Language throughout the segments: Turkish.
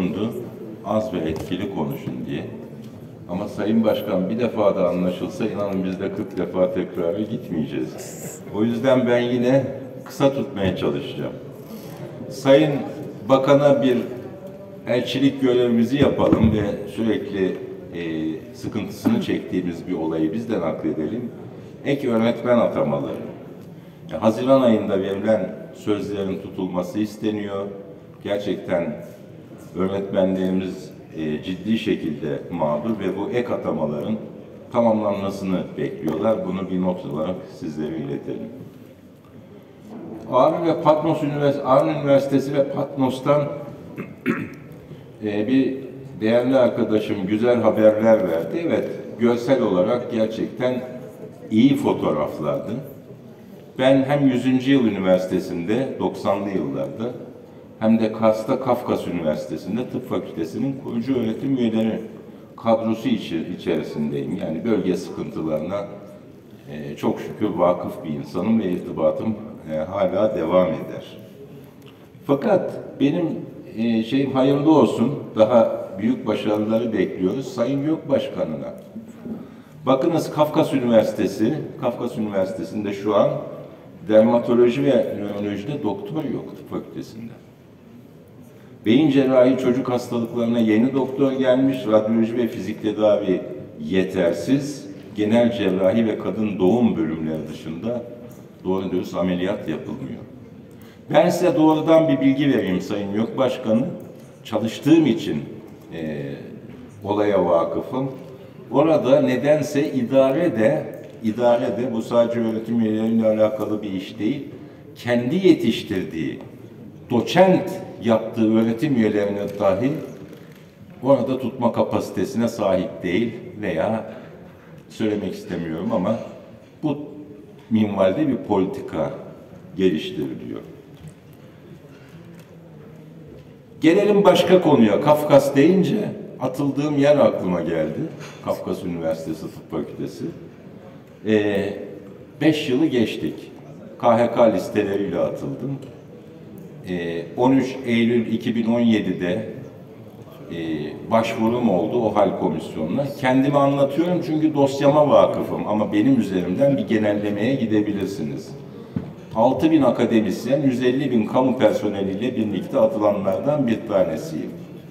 bulundu. Az ve etkili konuşun diye. Ama Sayın Başkan bir defa da anlaşılsa inanın biz de 40 defa tekrara gitmeyeceğiz. O yüzden ben yine kısa tutmaya çalışacağım. Sayın Bakan'a bir elçilik görevimizi yapalım ve sürekli sıkıntısını çektiğimiz bir olayı biz de nakledelim. Ek öğretmen atamaları. Haziran ayında verilen sözlerin tutulması isteniyor. Gerçekten öğretmenlerimiz ciddi şekilde mağdur ve bu ek atamaların tamamlanmasını bekliyorlar. Bunu bir not olarak sizlere iletelim. Ağrı Üniversitesi ve Patmos'tan bir değerli arkadaşım güzel haberler verdi. Evet, görsel olarak gerçekten iyi fotoğraflardı. Ben hem 100. Yıl Üniversitesi'nde 90'lı yıllarda hem de Kars'ta Kafkas Üniversitesi'nde Tıp Fakültesi'nin kurucu öğretim üyeleri kadrosu içerisindeyim. Yani bölge sıkıntılarına çok şükür vakıf bir insanım ve irtibatım hala devam eder. Fakat benim şeyim hayırlı olsun, daha büyük başarıları bekliyoruz Sayın YÖK Başkanı'na. Bakınız Kafkas Üniversitesi'nde şu an dermatoloji ve nörolojide doktor yok tıp fakültesinde. Beyin cerrahi çocuk hastalıklarına yeni doktor gelmiş, radyoloji ve fizik tedavi yetersiz, genel cerrahi ve kadın doğum bölümleri dışında doğru dürüst ameliyat yapılmıyor. Ben size doğrudan bir bilgi vereyim Sayın YÖK Başkanı. Çalıştığım için olaya vakıfım. Orada nedense idare de bu sadece öğretim üyeleriyle alakalı bir iş değil, kendi yetiştirdiği, doçent yaptığı öğretim üyelerine dahi orada tutma kapasitesine sahip değil veya söylemek istemiyorum ama bu minvalde bir politika geliştiriliyor. Gelelim başka konuya. Kafkas deyince atıldığım yer aklıma geldi. Kafkas Üniversitesi Tıp Fakültesi. 5 yılı geçtik. KHK listeleriyle atıldım. 13 Eylül 2017'de başvurum oldu OHAL komisyonuna. Kendimi anlatıyorum çünkü dosyama vakıfım ama benim üzerimden bir genellemeye gidebilirsiniz. 6.000 akademisyen, 150.000 kamu personeliyle birlikte atılanlardan bir tanesiyim.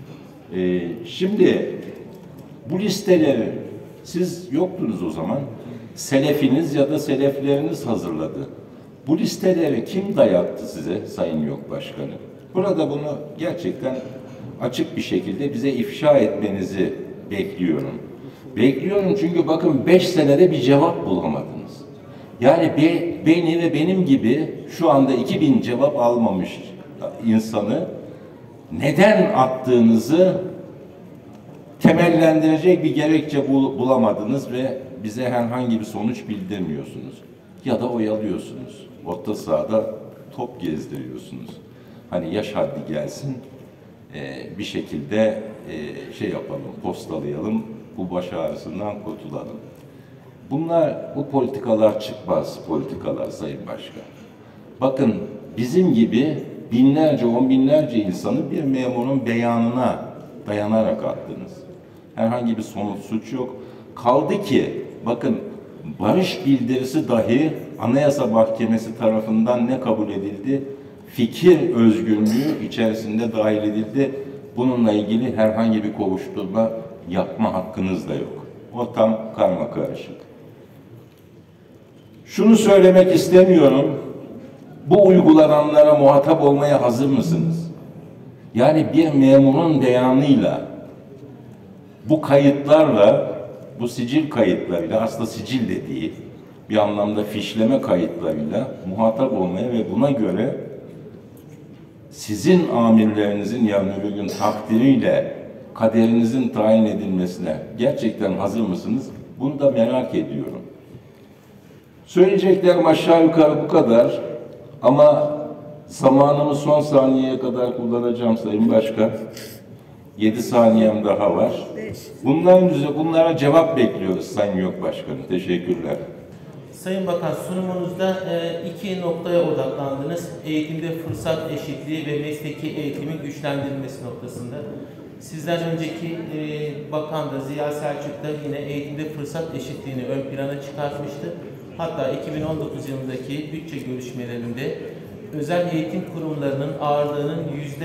Şimdi bu listeleri siz yoktunuz o zaman. Selefiniz ya da selefleriniz hazırladı. Bu listeleri kim dayattı size Sayın YÖK Başkanı? Burada bunu gerçekten açık bir şekilde bize ifşa etmenizi bekliyorum. Bekliyorum çünkü bakın 5 senede bir cevap bulamadınız. Yani beni ve benim gibi şu anda 2000 cevap almamış insanı neden attığınızı temellendirecek bir gerekçe bulamadınız ve bize herhangi bir sonuç bildirmiyorsunuz. Ya da oyalıyorsunuz. Orta sahada top gezdiriyorsunuz. Hani yaş haddi gelsin, bir şekilde şey yapalım, postalayalım, bu baş ağrısından kurtulalım. Bu politikalar çıkmaz politikalar Sayın Başkan. Bakın bizim gibi binlerce, on binlerce insanı bir memurun beyanına dayanarak attınız. Herhangi bir somut suç yok. Kaldı ki bakın barış bildirisi dahi Anayasa Mahkemesi tarafından ne kabul edildi? Fikir özgürlüğü içerisinde dahil edildi. Bununla ilgili herhangi bir kovuşturma yapma hakkınız da yok. Ortam karmakarışık. Şunu söylemek istemiyorum. Bu uygulananlara muhatap olmaya hazır mısınız? Yani bir memurun beyanıyla, bu kayıtlarla, bu sicil kayıtlarıyla, aslında sicil de değil, bir anlamda fişleme kayıtlarıyla muhatap olmaya ve buna göre sizin amirlerinizin yarın öbür gün takdiriyle kaderinizin tayin edilmesine gerçekten hazır mısınız? Bunu da merak ediyorum. Söyleyeceklerim aşağı yukarı bu kadar ama zamanımı son saniyeye kadar kullanacağım Sayın Başkan. 7 saniyem daha var. Bunlara cevap bekliyoruz Sayın YÖK Başkanı. Teşekkürler. Sayın Bakan, sunumunuzda iki noktaya odaklandınız. Eğitimde fırsat eşitliği ve mesleki eğitimin güçlendirilmesi noktasında. Sizden önceki bakan da Ziya Selçuk da yine eğitimde fırsat eşitliğini ön plana çıkartmıştı. Hatta 2019 yılındaki bütçe görüşmelerinde özel eğitim kurumlarının ağırlığının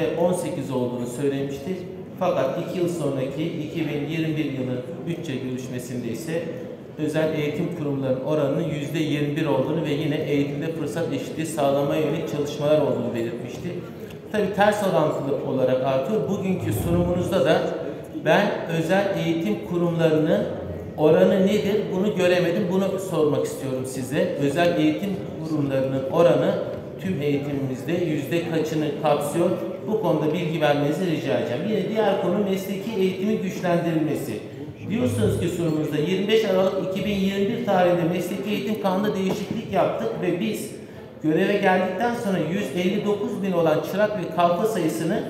%18 olduğunu söylemişti. Fakat 2 yıl sonraki 2021 yılı bütçe görüşmesinde ise özel eğitim kurumlarının oranının %21 olduğunu ve yine eğitimde fırsat eşitliği sağlamaya yönelik çalışmalar olduğunu belirtmişti. Tabii ters orantılı olarak artıyor. Bugünkü sunumunuzda da ben özel eğitim kurumlarının oranı nedir bunu göremedim. Bunu sormak istiyorum size. Özel eğitim kurumlarının oranı tüm eğitimimizde yüzde kaçını kapsıyor? Bu konuda bilgi vermenizi rica edeceğim. Yine diğer konu mesleki eğitimin güçlendirilmesi. Diyorsunuz ki sunumunuzda 25 Aralık 2021 tarihinde mesleki eğitim kanunu değişiklik yaptık ve biz göreve geldikten sonra 159 bin olan çırak ve kalfa sayısını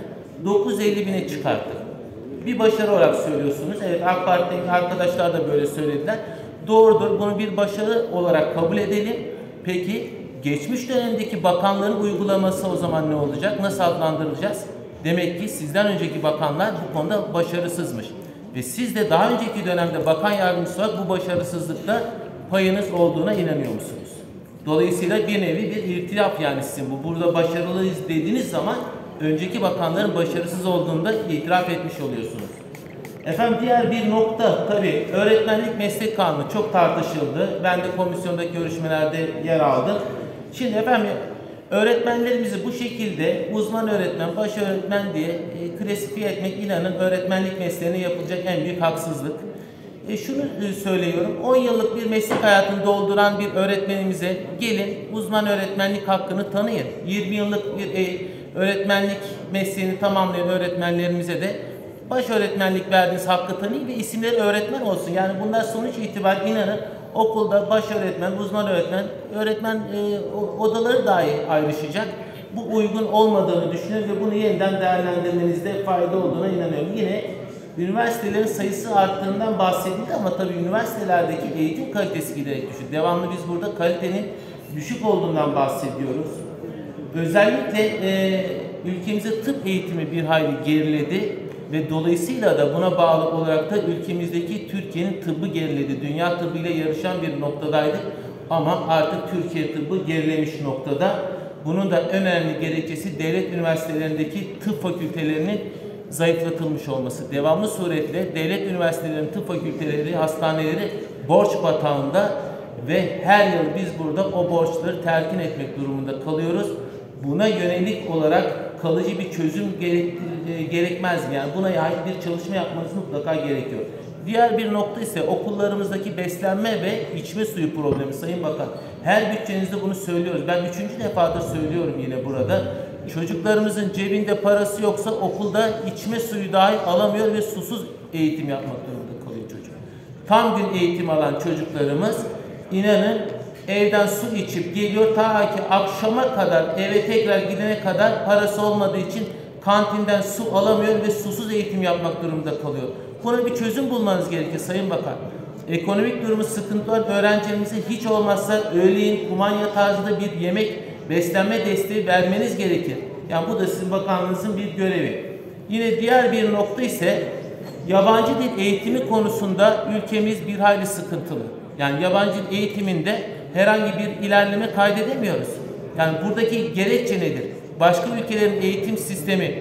950 bine çıkarttık. Bir başarı olarak söylüyorsunuz. Evet, AK Parti'deki arkadaşlar da böyle söylediler. Doğrudur. Bunu bir başarı olarak kabul edelim. Peki geçmiş dönemdeki bakanların uygulaması o zaman ne olacak? Nasıl adlandırılacağız? Demek ki sizden önceki bakanlar bu konuda başarısızmış. Ve siz de daha önceki dönemde bakan yardımcısı olarak bu başarısızlıkta payınız olduğuna inanıyor musunuz? Dolayısıyla bir nevi bir irtilaf yani sizin bu. Burada başarılıyız dediğiniz zaman önceki bakanların başarısız olduğunu da itiraf etmiş oluyorsunuz. Efendim diğer bir nokta tabii öğretmenlik meslek kanunu çok tartışıldı. Ben de komisyondaki görüşmelerde yer aldım. Şimdi efendim öğretmenlerimizi bu şekilde uzman öğretmen, baş öğretmen diye klasifiye etmek inanın öğretmenlik mesleğine yapılacak en büyük haksızlık. Şunu söylüyorum, 10 yıllık bir meslek hayatını dolduran bir öğretmenimize gelin uzman öğretmenlik hakkını tanıyın. 20 yıllık bir öğretmenlik mesleğini tamamlayan öğretmenlerimize de baş öğretmenlik verdiğiniz hakkı tanıyın ve isimleri öğretmen olsun. Yani bunlar sonuç itibariyle inanın okulda baş öğretmen, uzman öğretmen odaları dahi ayrışacak. Bu uygun olmadığını düşünüyorum ve bunu yeniden değerlendirmenizde fayda olduğuna inanıyorum. Yine üniversitelerin sayısı arttığından bahsedildi ama tabii üniversitelerdeki eğitim kalitesi giderek düşüyor. Devamlı biz burada kalitenin düşük olduğundan bahsediyoruz. Özellikle ülkemizde tıp eğitimi bir hayli geriledi ve dolayısıyla da buna bağlı olarak da ülkemizdeki Türkiye'nin tıbbı geriledi. Dünya tıbbıyla yarışan bir noktadaydık ama artık Türkiye tıbbı gerilemiş noktada. Bunun da önemli gerekçesi devlet üniversitelerindeki tıp fakültelerinin zayıflatılmış olması. Devamlı suretle devlet üniversitelerinin tıp fakülteleri, hastaneleri borç batağında ve her yıl biz burada o borçları telkin etmek durumunda kalıyoruz. Buna yönelik olarak kalıcı bir çözüm gerekmez mi? Yani buna ait bir çalışma yapmanız mutlaka gerekiyor. Diğer bir nokta ise okullarımızdaki beslenme ve içme suyu problemi Sayın Bakan. Her bütçenizde bunu söylüyoruz. Ben 3. defadır söylüyorum yine burada. Çocuklarımızın cebinde parası yoksa okulda içme suyu dahi alamıyor ve susuz eğitim yapmak durumunda kalıyor çocuk. Tam gün eğitim alan çocuklarımız inanın evden su içip geliyor ta ki akşama kadar eve tekrar gidene kadar parası olmadığı için kantinden su alamıyor ve susuz eğitim yapmak durumunda kalıyor. Buna bir çözüm bulmanız gerekir Sayın Bakan. Ekonomik durumu sıkıntı olan öğrencilerimize hiç olmazsa öğleyin kumanya tarzında bir yemek beslenme desteği vermeniz gerekir. Yani bu da sizin bakanlığınızın bir görevi. Yine diğer bir nokta ise yabancı dil eğitimi konusunda ülkemiz bir hayli sıkıntılı. Yani yabancı dil eğitiminde herhangi bir ilerleme kaydedemiyoruz. Yani buradaki gerekçe nedir? Başka ülkelerin eğitim sistemi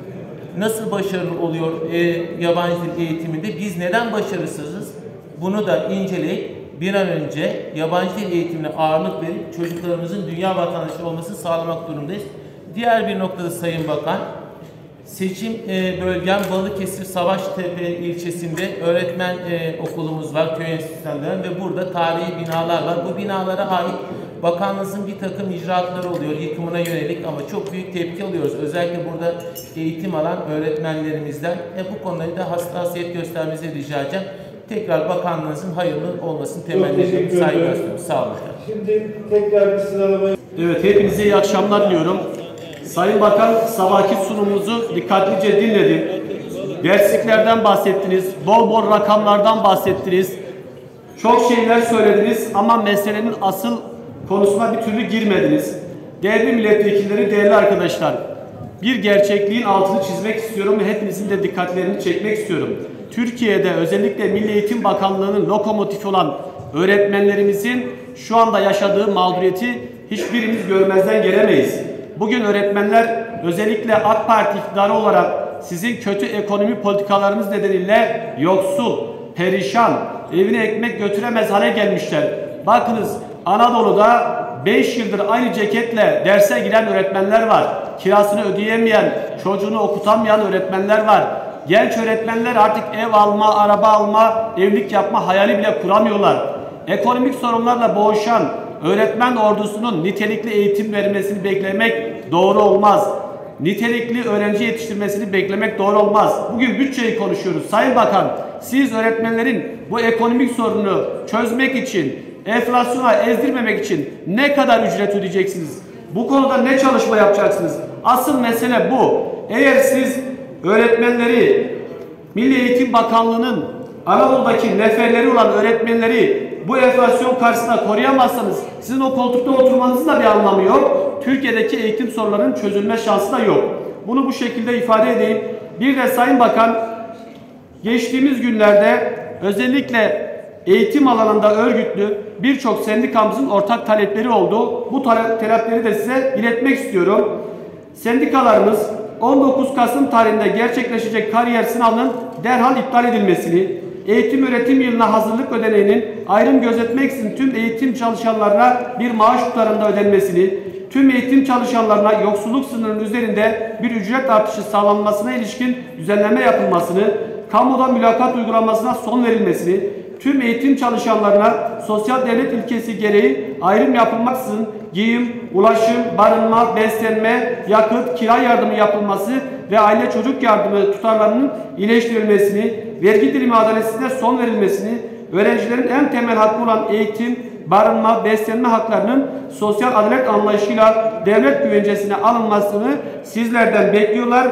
nasıl başarılı oluyor yabancı dil eğitiminde? Biz neden başarısızız? Bunu da inceleyip bir an önce yabancı dil eğitimine ağırlık verip çocuklarımızın dünya vatandaşı olmasını sağlamak durumundayız. Diğer bir noktada Sayın Bakan, seçim bölgem Balıkesir Savaştepe ilçesinde öğretmen okulumuz var, köy enstitüsünden ve burada tarihi binalar var. Bu binalara ait bakanlığımızın bir takım icraatları oluyor yıkımına yönelik ama çok büyük tepki alıyoruz. Özellikle burada eğitim alan öğretmenlerimizden bu konuda da hassasiyet göstermenizi rica edeceğim. Tekrar bakanlığınızın hayırlı olmasını temenni ediyorum. Saygı gösteriyorum. Sağ olun. Şimdi tekrar bir sıralama. Evet, hepinize iyi akşamlar diliyorum. Sayın Bakan, sabahki sunumunuzu dikkatlice dinledim. Dersliklerden bahsettiniz, bol bol rakamlardan bahsettiniz. Çok şeyler söylediniz ama meselenin asıl konusuna bir türlü girmediniz. Değerli milletvekilleri, değerli arkadaşlar, bir gerçekliğin altını çizmek istiyorum ve hepinizin de dikkatlerini çekmek istiyorum. Türkiye'de özellikle Milli Eğitim Bakanlığı'nın lokomotifi olan öğretmenlerimizin şu anda yaşadığı mağduriyeti hiçbirimiz görmezden gelemeyiz. Bugün öğretmenler özellikle AK Parti iktidarı olarak sizin kötü ekonomi politikalarınız nedeniyle yoksul, perişan, evine ekmek götüremez hale gelmişler. Bakınız Anadolu'da 5 yıldır aynı ceketle derse giden öğretmenler var. Kirasını ödeyemeyen, çocuğunu okutamayan öğretmenler var. Genç öğretmenler artık ev alma, araba alma, evlilik yapma hayali bile kuramıyorlar. Ekonomik sorunlarla boğuşan öğretmen ordusunun nitelikli eğitim vermesini beklemek doğru olmaz. Nitelikli öğrenci yetiştirmesini beklemek doğru olmaz. Bugün bütçeyi konuşuyoruz. Sayın Bakan, siz öğretmenlerin bu ekonomik sorunu çözmek için, enflasyona ezdirmemek için ne kadar ücret ödeyeceksiniz? Bu konuda ne çalışma yapacaksınız? Asıl mesele bu. Eğer siz öğretmenleri, Milli Eğitim Bakanlığı'nın Anadolu'daki neferleri olan öğretmenleri bu enflasyon karşısında koruyamazsanız sizin o koltukta oturmanızın da bir anlamı yok. Türkiye'deki eğitim sorunlarının çözülme şansı da yok. Bunu bu şekilde ifade edeyim. Bir de Sayın Bakan, geçtiğimiz günlerde özellikle eğitim alanında örgütlü birçok sendikamızın ortak talepleri oldu. Bu talepleri de size iletmek istiyorum. Sendikalarımız 19 Kasım tarihinde gerçekleşecek kariyer sınavının derhal iptal edilmesini, eğitim öğretim yılına hazırlık ödeneğinin ayrım gözetmeksizin tüm eğitim çalışanlarına bir maaş tutarında ödenmesini, tüm eğitim çalışanlarına yoksulluk sınırının üzerinde bir ücret artışı sağlanmasına ilişkin düzenleme yapılmasını, kamuda mülakat uygulamasına son verilmesini, tüm eğitim çalışanlarına sosyal devlet ilkesi gereği ayrım yapılmaksızın giyim, ulaşım, barınma, beslenme, yakıt, kira yardımı yapılması ve aile çocuk yardımı tutarlarının iyileştirilmesini, vergi dilimi adaletsizliğine son verilmesini, öğrencilerin en temel hakkı olan eğitim, barınma, beslenme haklarının sosyal adalet anlayışıyla devlet güvencesine alınmasını sizlerden bekliyorlar.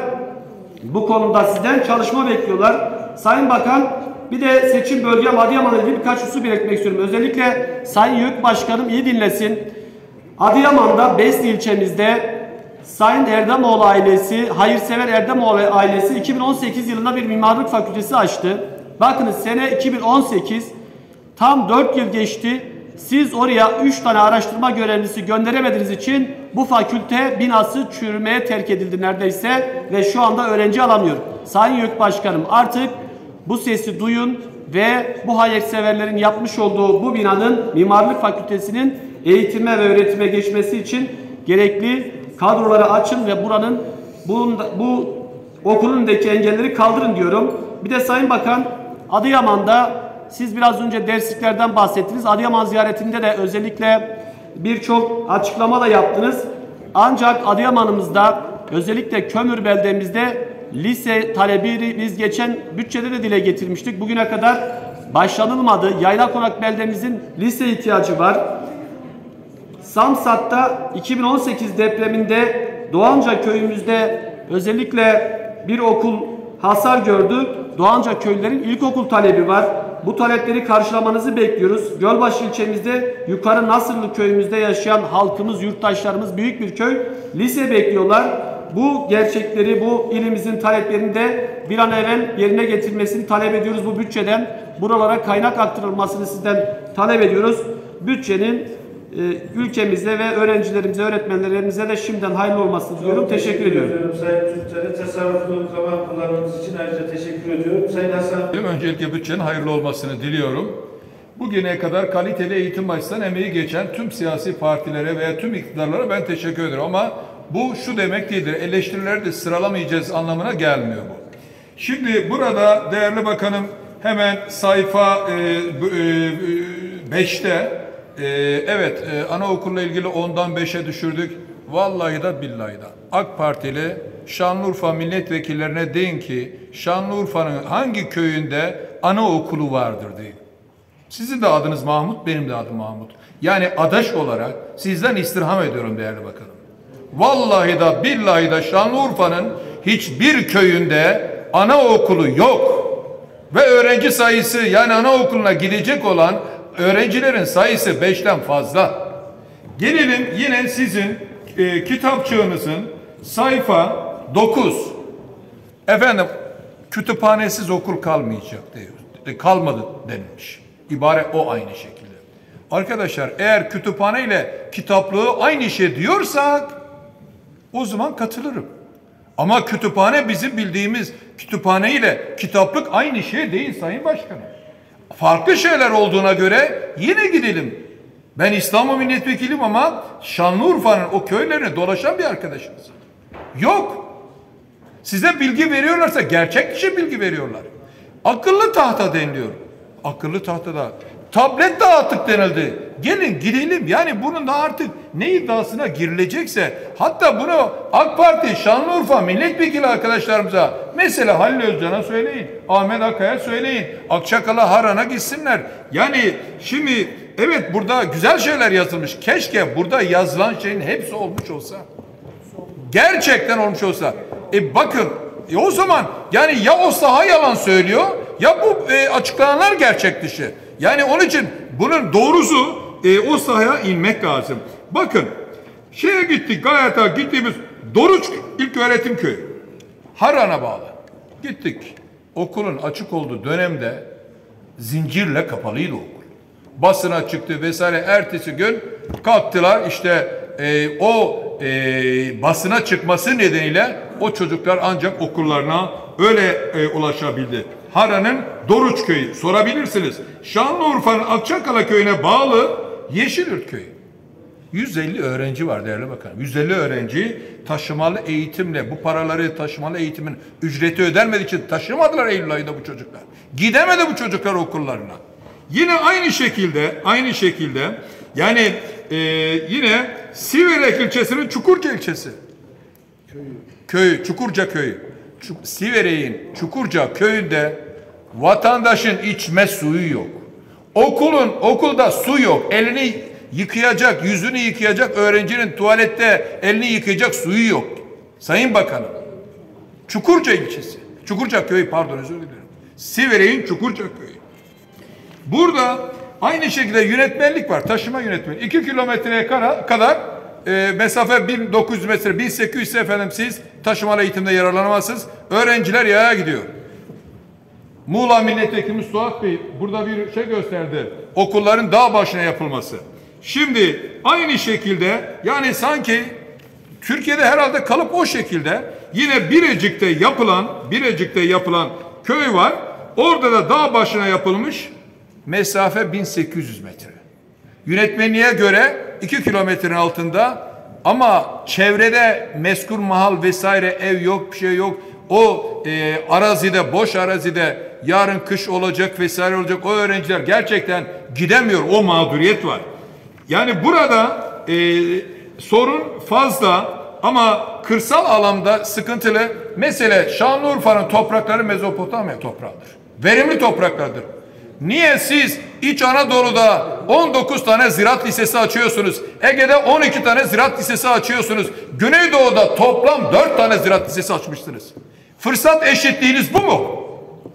Bu konuda sizden çalışma bekliyorlar. Sayın Bakan, bir de seçim bölgem Adıyaman'la ilgili birkaç husus belirtmek istiyorum. Özellikle Sayın YÖK Başkanım iyi dinlesin. Adıyaman'da Besni ilçemizde Sayın Erdemoğlu ailesi, hayırsever Erdemoğlu ailesi 2018 yılında bir mimarlık fakültesi açtı. Bakınız sene 2018, tam 4 yıl geçti. Siz oraya 3 tane araştırma görevlisi gönderemediğiniz için bu fakülte binası çürümeye terk edildi neredeyse ve şu anda öğrenci alamıyor. Sayın YÖK Başkanım, artık bu sesi duyun ve bu hayırseverlerin yapmış olduğu bu binanın mimarlık fakültesinin eğitime ve öğretime geçmesi için gerekli kadroları açın ve bu okulun önündeki engelleri kaldırın diyorum. Bir de Sayın Bakan, Adıyaman'da siz biraz önce dersliklerden bahsettiniz. Adıyaman ziyaretinde de özellikle birçok açıklama da yaptınız. Ancak Adıyaman'ımızda özellikle Kömür beldemizde lise talebi biz geçen bütçede de dile getirmiştik. Bugüne kadar başlanılmadı. Yaylakonak beldemizin lise ihtiyacı var. Samsat'ta 2018 depreminde Doğanca köyümüzde özellikle bir okul hasar gördü. Doğanca köylülerin ilkokul talebi var. Bu talepleri karşılamanızı bekliyoruz. Gölbaşı ilçemizde Yukarı Nasırlı köyümüzde yaşayan halkımız, yurttaşlarımız büyük bir köy. Lise bekliyorlar. Bu gerçekleri, bu ilimizin taleplerini de bir an evvel yerine getirmesini talep ediyoruz bu bütçeden. Buralara kaynak aktarılmasını sizden talep ediyoruz. Bütçenin ülkemize ve öğrencilerimize, öğretmenlerimize de şimdiden hayırlı olmasını diliyorum. Teşekkür ediyorum. Sayın Türkler'e tasarruflu kaba kullanmanız için ayrıca teşekkür ediyorum. Sayın Hasan. Öncelikle bütçenin hayırlı olmasını diliyorum. Bugüne kadar kaliteli eğitim açısından emeği geçen tüm siyasi partilere veya tüm iktidarlara ben teşekkür ederim. Ama bu şu demek değildir. Eleştirileri de sıralamayacağız anlamına gelmiyor bu. Şimdi burada değerli bakanım hemen sayfa 5'te evet anaokuluyla ilgili 10'dan 5'e düşürdük. Vallahi da billahi da AK Partili Şanlıurfa milletvekillerine deyin ki Şanlıurfa'nın hangi köyünde anaokulu vardır deyin. Sizin de adınız Mahmut, benim de adım Mahmut. Yani adaş olarak sizden istirham ediyorum değerli bakanım. Vallahi da billahi da Şanlıurfa'nın hiçbir köyünde anaokulu yok. Ve öğrenci sayısı yani anaokuluna gidecek olan öğrencilerin sayısı 5'ten fazla. Gelelim yine sizin kitapçığınızın sayfa 9. Efendim kütüphanesiz okul kalmayacak diyor. Kalmadı denilmiş. İbare o aynı şekilde. Arkadaşlar eğer kütüphane ile kitaplığı aynı şey diyorsak o zaman katılırım. Ama kütüphane bizim bildiğimiz kütüphane ile kitaplık aynı şey değil Sayın Başkanım. Farklı şeyler olduğuna göre yine gidelim. Ben İstanbul Milletvekiliyim ama Şanlıurfa'nın o köylerine dolaşan bir arkadaşımız. Yok. Size bilgi veriyorlarsa gerçek dışı bilgi veriyorlar. Akıllı tahta deniliyor. Akıllı tahtada tablet dağıttık denildi. Gelin gidelim. Yani bunun da artık ne iddiasına girilecekse, hatta bunu AK Parti Şanlıurfa milletvekili arkadaşlarımıza, mesela Halil Özcan'a söyleyin, Ahmet Akay'a söyleyin, Akçakal'a, Haran'a gitsinler. Yani şimdi evet burada güzel şeyler yazılmış. Keşke burada yazılan şeyin hepsi olmuş olsa. Gerçekten olmuş olsa. Bakın o zaman yani ya o saha yalan söylüyor ya bu açıklananlar gerçek dışı. Yani onun için bunun doğrusu o sahaya inmek lazım. Bakın şeye gittik, Gayet'e gittiğimiz Doruç İlköğretim Köyü. Harran'a bağlı. Gittik. Okulun açık olduğu dönemde zincirle kapalıydı okul. Basına çıktı vesaire, ertesi gün kalktılar işte basına çıkması nedeniyle o çocuklar ancak okullarına öyle ulaşabildi. Harran'ın Doruç Köyü sorabilirsiniz. Şanlıurfa'nın Akçakala Köyü'ne bağlı Yeşilyurt Köyü. 150 öğrenci var değerli bakanım. 150 öğrenci taşımalı eğitimle, bu paraları taşımalı eğitimin ücreti ödenmediği için taşımadılar Eylül ayında bu çocuklar. Gidemedi bu çocuklar okullarına. Yine aynı şekilde yani yine Siverek ilçesinin Çukurca ilçesi. Çukurca köyü. Siverek'in Çukurca köyünde vatandaşın içme suyu yok. Okulda su yok. Elini yıkayacak, yüzünü yıkayacak öğrencinin tuvalette elini yıkayacak suyu yok. Sayın Bakanım. Çukurca ilçesi. Çukurca köyü, pardon, özür dilerim. Siverek'in Çukurca köyü. Burada aynı şekilde yönetmenlik var. Taşıma yönetmeni. 2 kilometreye kadar mesafe 1900 metre, 1800 ise efendim siz taşımalı eğitimde yararlanamazsınız. Öğrenciler yaya gidiyor. Muğla Milletvekilimiz Suat Bey burada bir şey gösterdi. Okulların dağ başına yapılması. Şimdi aynı şekilde yani sanki Türkiye'de herhalde kalıp o şekilde yine Birecik'te yapılan köy var. Orada da dağ başına yapılmış. Mesafe 1800 metre. Yönetmenliğe göre 2 kilometrenin altında ama çevrede meskur mahal vesaire ev yok, bir şey yok. O arazide, boş arazide yarın kış olacak vesaire olacak. O öğrenciler gerçekten gidemiyor. O mağduriyet var. Yani burada sorun fazla ama kırsal alanda sıkıntılı. Mesela Şanlıurfa'nın toprakları Mezopotamya toprağıdır. Verimli topraklardır. Niye siz İç Anadolu'da 19 tane ziraat lisesi açıyorsunuz? Ege'de 12 tane ziraat lisesi açıyorsunuz. Güneydoğu'da toplam 4 tane ziraat lisesi açmışsınız. Fırsat eşitliğiniz bu mu?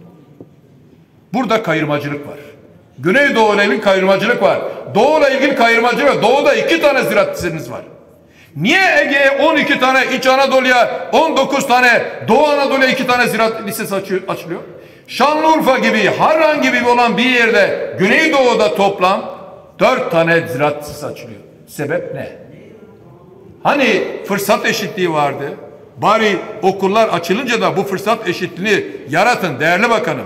Burada kayırmacılık var. Güneydoğu'yla ilgili kayırmacılık var. Doğu'yla ilgili kayırmacılık var. Doğu'da 2 tane ziraat liseniz var. Niye Ege'ye 12 tane, İç Anadolu'ya 19 tane, Doğu Anadolu'ya 2 tane ziraat lisesi açılıyor? Şanlıurfa gibi, Harran gibi olan bir yerde Güneydoğu'da toplam 4 tane ziraat lisesi açılıyor. Sebep ne? Hani fırsat eşitliği vardı? Bari okullar açılınca da bu fırsat eşitliğini yaratın değerli bakanım.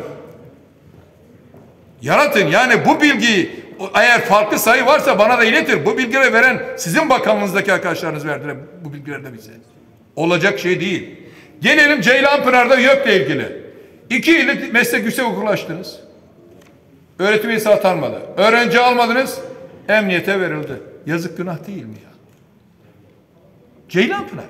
Yaratın yani bu bilgiyi, eğer farklı sayı varsa bana da iletir. Bu bilgileri veren sizin bakanlığınızdaki arkadaşlarınız verdiler bu bilgileri de bize. Olacak şey değil. Gelelim Ceylanpınar'da YÖK'le ilgili. 2 yıllık meslek yüksek okulu açtınız. Öğretim üyesi atanmadı. Öğrenci almadınız. Emniyete verildi. Yazık, günah değil mi ya? Ceylanpınar.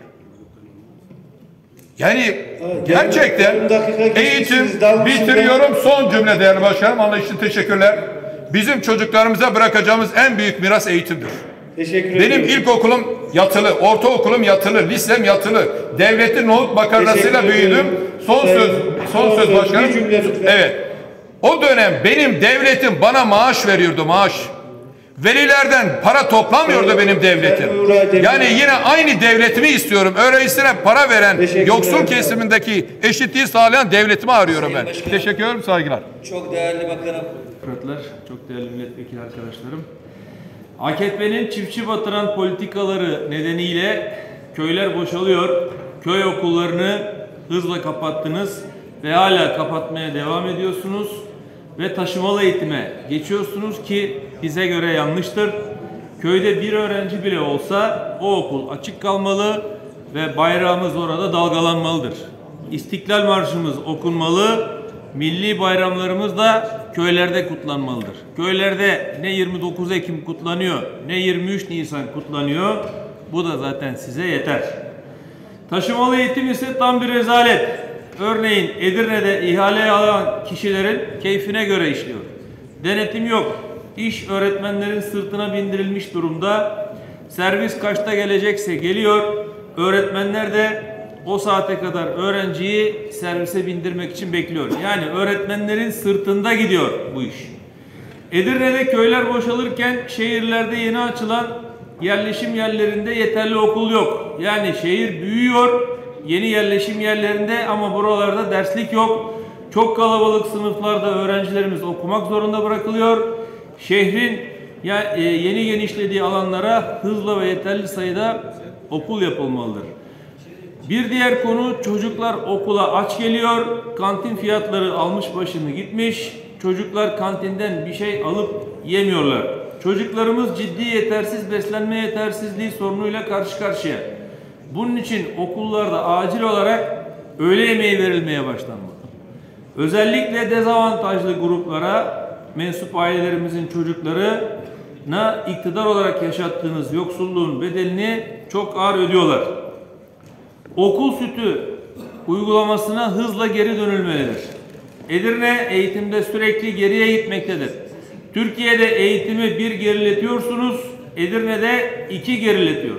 Yani gerçekten eğitim bitiriyorum. Son cümle değerli başkanım. Anlayış için teşekkürler. Bizim çocuklarımıza bırakacağımız en büyük miras eğitimdir. Benim ilkokulum yatılı, ortaokulum yatılı, lisem yatılı. Devletin nohut makarnasıyla büyüdüm. Son söz başkanım. Evet. O dönem benim devletim bana maaş veriyordu, maaş. Velilerden para toplamıyordu benim devletim. Yani yine aynı devletimi istiyorum. Öğrencisine para veren, yoksul kesimindeki eşitliği sağlayan devletimi arıyorum ben. Teşekkür ederim, saygılar. Çok değerli bakanım. Çok değerli milletvekili arkadaşlarım. AKP'nin çiftçi batıran politikaları nedeniyle köyler boşalıyor. Köy okullarını hızla kapattınız ve hala kapatmaya devam ediyorsunuz ve taşımalı eğitime geçiyorsunuz ki bize göre yanlıştır. Köyde bir öğrenci bile olsa o okul açık kalmalı ve bayrağımız orada dalgalanmalıdır. İstiklal Marşımız okunmalı, milli bayramlarımız da köylerde kutlanmalıdır. Köylerde ne 29 Ekim kutlanıyor, ne 23 Nisan kutlanıyor. Bu da zaten size yeter. Taşımalı eğitim ise tam bir rezalet. Örneğin Edirne'de ihale alan kişilerin keyfine göre işliyor. Denetim yok. İş öğretmenlerin sırtına bindirilmiş durumda. Servis kaçta gelecekse geliyor. Öğretmenler de o saate kadar öğrenciyi servise bindirmek için bekliyor. Yani öğretmenlerin sırtında gidiyor bu iş. Edirne'de köyler boşalırken şehirlerde yeni açılan yerleşim yerlerinde yeterli okul yok. Yani şehir büyüyor, yeni yerleşim yerlerinde ama buralarda derslik yok. Çok kalabalık sınıflarda öğrencilerimiz okumak zorunda bırakılıyor. Şehrin yeni genişlediği alanlara hızla ve yeterli sayıda okul yapılmalıdır. Bir diğer konu, çocuklar okula aç geliyor, kantin fiyatları almış başını gitmiş, çocuklar kantinden bir şey alıp yemiyorlar. Çocuklarımız ciddi yetersiz beslenme yetersizliği sorunuyla karşı karşıya. Bunun için okullarda acil olarak öğle yemeği verilmeye başlanmalı. Özellikle dezavantajlı gruplara mensup ailelerimizin çocuklarına iktidar olarak yaşattığınız yoksulluğun bedelini çok ağır ödüyorlar. Okul sütü uygulamasına hızla geri dönülmelidir. Edirne eğitimde sürekli geriye gitmektedir. Türkiye'de eğitimi bir geriletiyorsunuz, Edirne'de 2 geriletiyor.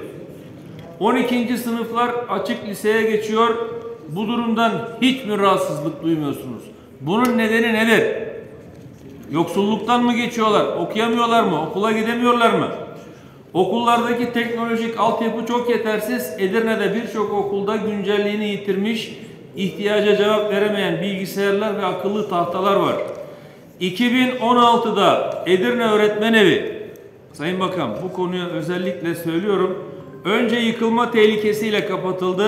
12. sınıflar açık liseye geçiyor. Bu durumdan hiç mi rahatsızlık duymuyorsunuz? Bunun nedeni nedir? Yoksulluktan mı geçiyorlar? Okuyamıyorlar mı? Okula gidemiyorlar mı? Okullardaki teknolojik altyapı çok yetersiz. Edirne'de birçok okulda güncelliğini yitirmiş, ihtiyaca cevap veremeyen bilgisayarlar ve akıllı tahtalar var. 2016'da Edirne Öğretmen Evi, Sayın Bakan bu konuyu özellikle söylüyorum, önce yıkılma tehlikesiyle kapatıldı,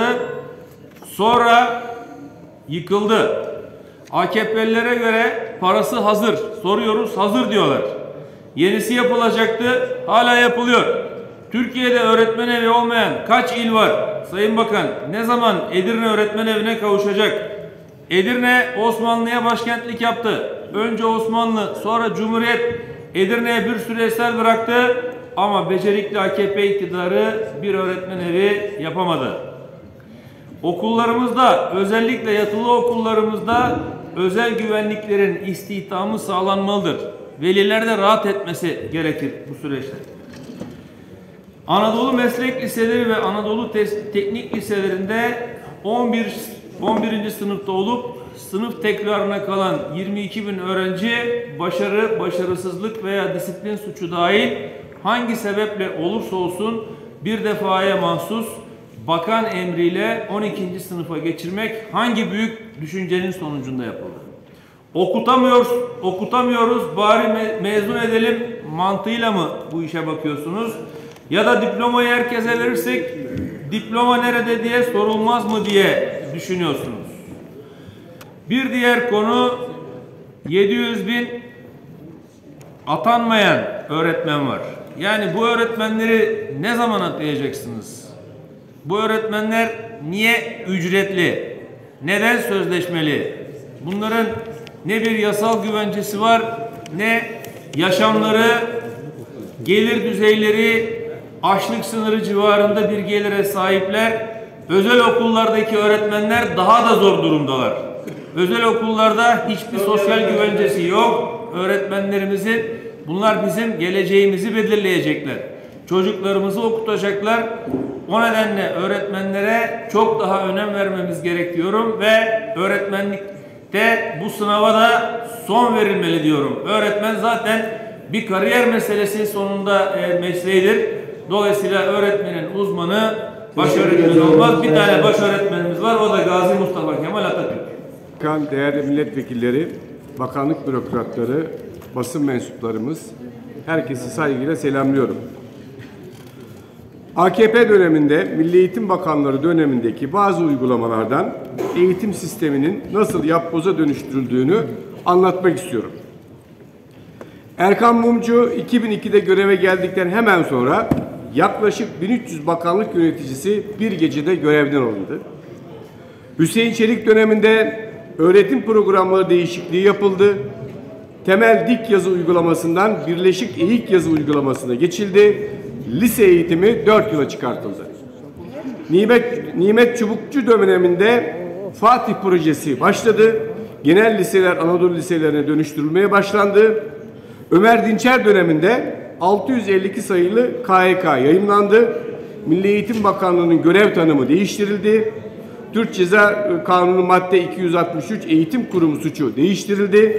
sonra yıkıldı. AKP'lilere göre parası hazır. Soruyoruz, hazır diyorlar. Yenisi yapılacaktı, hala yapılıyor. Türkiye'de öğretmen evi olmayan kaç il var? Sayın Bakan, ne zaman Edirne öğretmen evine kavuşacak? Edirne Osmanlı'ya başkentlik yaptı. Önce Osmanlı, sonra Cumhuriyet Edirne'ye bir sürü eser bıraktı. Ama becerikli AKP iktidarı bir öğretmen evi yapamadı. Okullarımızda, özellikle yatılı okullarımızda özel güvenliklerin istihdamı sağlanmalıdır. Veliler de rahat etmesi gerekir bu süreçte. Anadolu Meslek Liseleri ve Anadolu Teknik Liselerinde 11. sınıfta olup sınıf tekrarına kalan 22.000 öğrenci başarı, başarısızlık veya disiplin suçu dahil hangi sebeple olursa olsun bir defaya mahsus bakan emriyle 12. sınıfa geçirmek hangi büyük düşüncenin sonucunda yapıldı? Okutamıyoruz, bari mezun edelim mantığıyla mı bu işe bakıyorsunuz? Ya da diplomayı herkese verirsek diploma nerede diye sorulmaz mı diye düşünüyorsunuz. Bir diğer konu, 700.000 atanmayan öğretmen var. Yani bu öğretmenleri ne zaman atayacaksınız? Bu öğretmenler niye ücretli? Neden sözleşmeli? Bunların ne bir yasal güvencesi var, ne yaşamları, gelir düzeyleri, açlık sınırı civarında bir gelire sahipler. Özel okullardaki öğretmenler daha da zor durumdalar. Özel okullarda hiçbir sosyal güvencesi yok. Öğretmenlerimizin, bunlar bizim geleceğimizi belirleyecekler. Çocuklarımızı okutacaklar. O nedenle öğretmenlere çok daha önem vermemiz gerekiyorum ve öğretmenlikte bu sınava da son verilmeli diyorum. Öğretmen zaten bir kariyer meselesi sonunda mesleğidir. Dolayısıyla öğretmenin uzmanı baş öğretmen olmaz. Bir tane baş öğretmenimiz var. O da Gazi Mustafa Kemal Atatürk. Bakan, değerli milletvekilleri, bakanlık bürokratları, basın mensuplarımız, herkesi saygıyla selamlıyorum. AKP döneminde, Milli Eğitim Bakanları dönemindeki bazı uygulamalardan eğitim sisteminin nasıl yapboza dönüştürüldüğünü anlatmak istiyorum. Erkan Mumcu 2002'de göreve geldikten hemen sonra yaklaşık 1300 bakanlık yöneticisi bir gecede görevden alındı. Hüseyin Çelik döneminde öğretim programları değişikliği yapıldı. Temel dik yazı uygulamasından birleşik eğik yazı uygulamasına geçildi. Lise eğitimi 4 yıla çıkartıldı. Nimet Çubukçu döneminde Fatih projesi başladı. Genel liseler Anadolu liselerine dönüştürülmeye başlandı. Ömer Dinçer döneminde 652 sayılı KHK yayımlandı. Milli Eğitim Bakanlığı'nın görev tanımı değiştirildi. Türk Ceza Kanunu madde 263 eğitim kurumu suçu değiştirildi.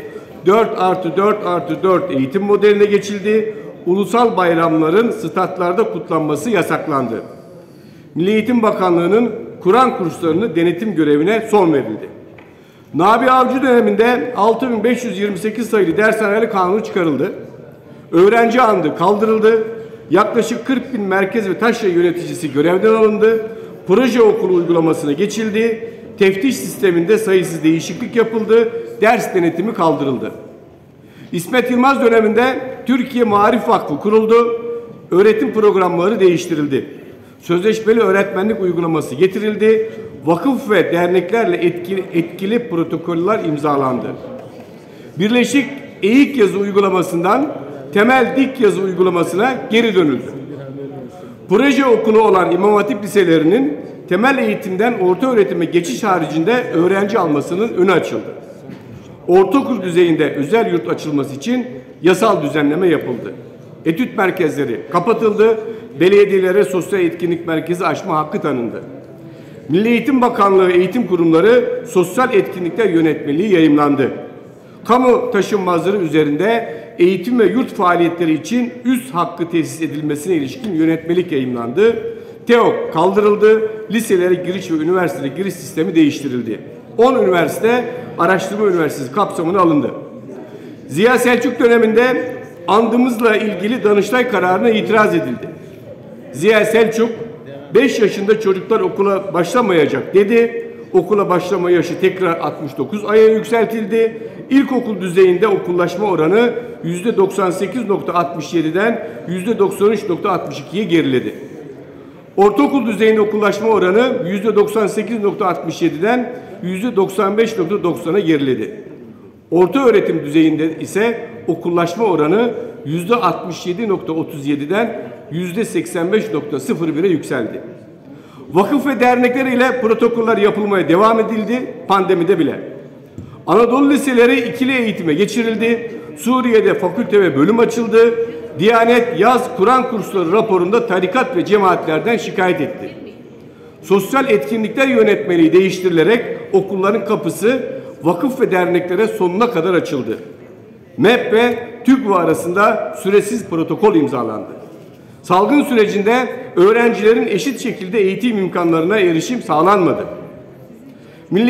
4+4+4 eğitim modeline geçildi. Ulusal bayramların statlarda kutlanması yasaklandı. Milli Eğitim Bakanlığı'nın Kur'an kurslarını denetim görevine son verildi. Nabi Avcı döneminde 6528 sayılı dershaneli kanunu çıkarıldı. Öğrenci andı kaldırıldı. Yaklaşık 40.000 merkez ve taşra yöneticisi görevden alındı. Proje okulu uygulamasına geçildi. Teftiş sisteminde sayısız değişiklik yapıldı. Ders denetimi kaldırıldı. İsmet Yılmaz döneminde Türkiye Maarif Vakfı kuruldu. Öğretim programları değiştirildi. Sözleşmeli öğretmenlik uygulaması getirildi. Vakıf ve derneklerle etkili protokoller imzalandı. Birleşik eğik yazı uygulamasından temel dik yazı uygulamasına geri dönüldü. Proje okulu olan İmam Hatip liselerinin temel eğitimden orta öğretime geçiş haricinde öğrenci almasının önü açıldı. Ortaokul düzeyinde özel yurt açılması için yasal düzenleme yapıldı. Etüt merkezleri kapatıldı. Belediyelere sosyal etkinlik merkezi açma hakkı tanındı. Milli Eğitim Bakanlığı eğitim kurumları sosyal etkinlikler yönetmeliği yayımlandı. Kamu taşınmazları üzerinde eğitim ve yurt faaliyetleri için üst hakkı tesis edilmesine ilişkin yönetmelik yayımlandı. TEOK kaldırıldı. Liselere giriş ve üniversitelere giriş sistemi değiştirildi. 10 üniversite araştırma üniversitesi kapsamına alındı. Ziya Selçuk döneminde andımızla ilgili Danıştay kararına itiraz edildi. Ziya Selçuk 5 yaşında çocuklar okula başlamayacak dedi. Okula başlama yaşı tekrar 69 aya yükseltildi. İlkokul düzeyinde okullaşma oranı %98.67'den %93.62'ye geriledi. Ortaokul düzeyinde okullaşma oranı %98.67'den %95.90'a geriledi. Orta öğretim düzeyinde ise okullaşma oranı %67.37'den %85.01'e yükseldi. Vakıf ve dernekler ile protokoller yapılmaya devam edildi, pandemide bile. Anadolu liseleri ikili eğitime geçirildi. Suriye'de fakülte ve bölüm açıldı. Diyanet yaz Kur'an kursları raporunda tarikat ve cemaatlerden şikayet etti. Sosyal etkinlikler yönetmeliği değiştirilerek okulların kapısı vakıf ve derneklere sonuna kadar açıldı. MEP ve TÜGVA arasında süresiz protokol imzalandı. Salgın sürecinde öğrencilerin eşit şekilde eğitim imkanlarına erişim sağlanmadı. Milli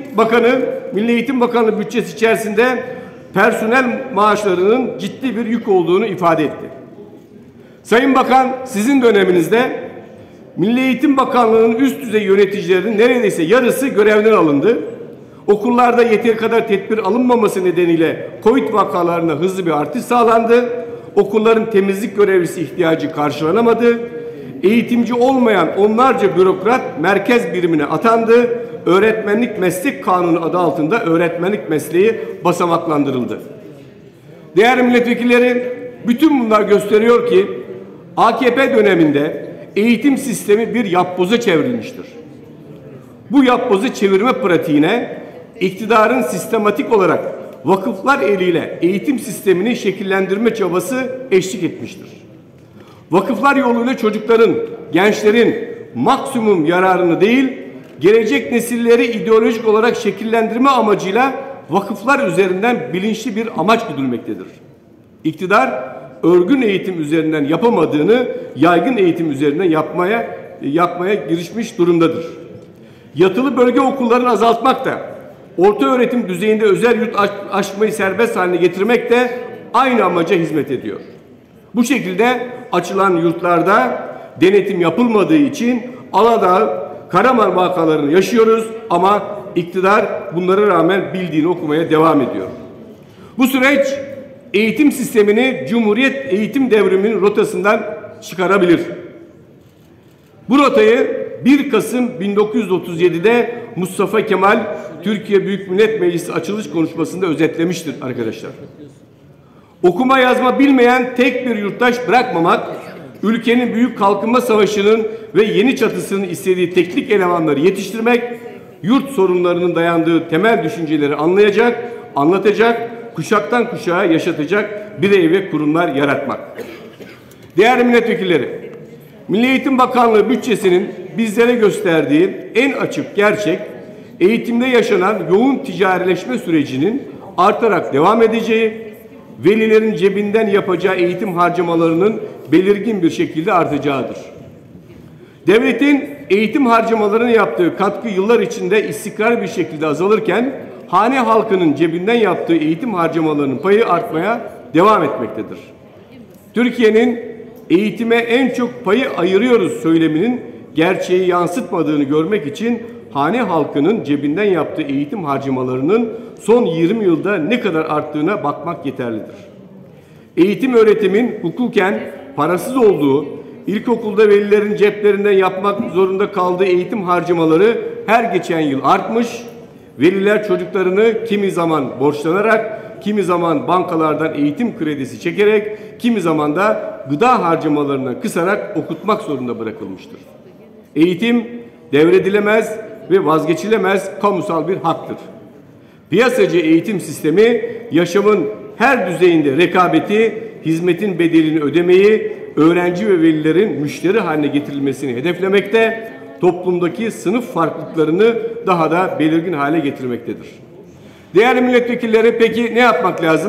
Eğitim Bakanlığı bütçesi içerisinde personel maaşlarının ciddi bir yük olduğunu ifade etti. Sayın Bakan, sizin döneminizde Milli Eğitim Bakanlığı'nın üst düzey yöneticilerinin neredeyse yarısı görevden alındı. Okullarda yeteri kadar tedbir alınmaması nedeniyle COVID vakalarına hızlı bir artış sağlandı. Okulların temizlik görevlisi ihtiyacı karşılanamadı. Eğitimci olmayan onlarca bürokrat merkez birimine atandı. Öğretmenlik Meslek Kanunu adı altında öğretmenlik mesleği basamaklandırıldı. Değerli milletvekilleri, bütün bunlar gösteriyor ki AKP döneminde eğitim sistemi bir yapboza çevrilmiştir. Bu yapbozu çevirme pratiğine iktidarın sistematik olarak vakıflar eliyle eğitim sistemini şekillendirme çabası eşlik etmiştir. Vakıflar yoluyla çocukların, gençlerin maksimum yararını değil, gelecek nesilleri ideolojik olarak şekillendirme amacıyla vakıflar üzerinden bilinçli bir amaç güdülmektedir. İktidar örgün eğitim üzerinden yapamadığını yaygın eğitim üzerinden yapmaya girişmiş durumdadır. Yatılı bölge okullarını azaltmak da, orta öğretim düzeyinde özel yurt açmayı serbest haline getirmek de aynı amaca hizmet ediyor. Bu şekilde açılan yurtlarda denetim yapılmadığı için Aladağ, Karaman vakalarını yaşıyoruz ama iktidar bunlara rağmen bildiğini okumaya devam ediyor. Bu süreç eğitim sistemini Cumhuriyet eğitim devriminin rotasından çıkarabilir. Bu rotayı 1 Kasım 1937'de Mustafa Kemal Türkiye Büyük Millet Meclisi açılış konuşmasında özetlemiştir arkadaşlar. Okuma yazma bilmeyen tek bir yurttaş bırakmamak, ülkenin büyük kalkınma savaşının ve yeni çatısının istediği teknik elemanları yetiştirmek, yurt sorunlarının dayandığı temel düşünceleri anlayacak, anlatacak, kuşaktan kuşağa yaşatacak birey ve kurumlar yaratmak. Değerli milletvekilleri, Milli Eğitim Bakanlığı bütçesinin bizlere gösterdiği en açık gerçek, eğitimde yaşanan yoğun ticarileşme sürecinin artarak devam edeceği, velilerin cebinden yapacağı eğitim harcamalarının belirgin bir şekilde artacağıdır. Devletin eğitim harcamalarına yaptığı katkı yıllar içinde istikrarlı bir şekilde azalırken, hane halkının cebinden yaptığı eğitim harcamalarının payı artmaya devam etmektedir. Türkiye'nin eğitime en çok payı ayırıyoruz söyleminin gerçeği yansıtmadığını görmek için hane halkının cebinden yaptığı eğitim harcamalarının son 20 yılda ne kadar arttığına bakmak yeterlidir. Eğitim öğretimin hukuken parasız olduğu, ilkokulda velilerin ceplerinden yapmak zorunda kaldığı eğitim harcamaları her geçen yıl artmış, veliler çocuklarını kimi zaman borçlanarak, kimi zaman bankalardan eğitim kredisi çekerek, kimi zaman da gıda harcamalarından kısarak okutmak zorunda bırakılmıştır. Eğitim devredilemez ve vazgeçilemez kamusal bir haktır. Piyasacı eğitim sistemi yaşamın her düzeyinde rekabeti, hizmetin bedelini ödemeyi, öğrenci ve velilerin müşteri haline getirilmesini hedeflemekte, toplumdaki sınıf farklılıklarını daha da belirgin hale getirmektedir. Değerli milletvekilleri, peki ne yapmak lazım?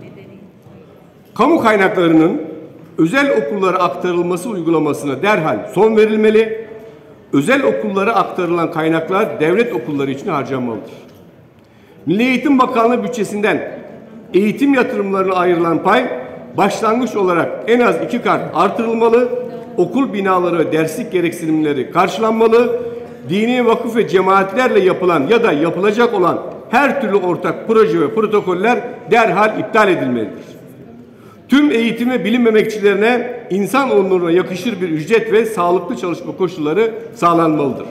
Kamu kaynaklarının özel okullara aktarılması uygulamasına derhal son verilmeli, özel okullara aktarılan kaynaklar devlet okulları için harcanmalıdır. Milli Eğitim Bakanlığı bütçesinden eğitim yatırımlarına ayrılan pay başlangıç olarak en az 2 kat artırılmalı, okul binaları ve derslik gereksinimleri karşılanmalı, dini vakıf ve cemaatlerle yapılan ya da yapılacak olan her türlü ortak proje ve protokoller derhal iptal edilmelidir. Tüm eğitim ve bilim emekçilerine insan onuruna yakışır bir ücret ve sağlıklı çalışma koşulları sağlanmalıdır.